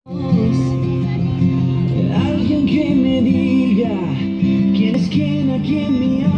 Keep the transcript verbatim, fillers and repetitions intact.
Alguien que me diga quién es quién aquí en mi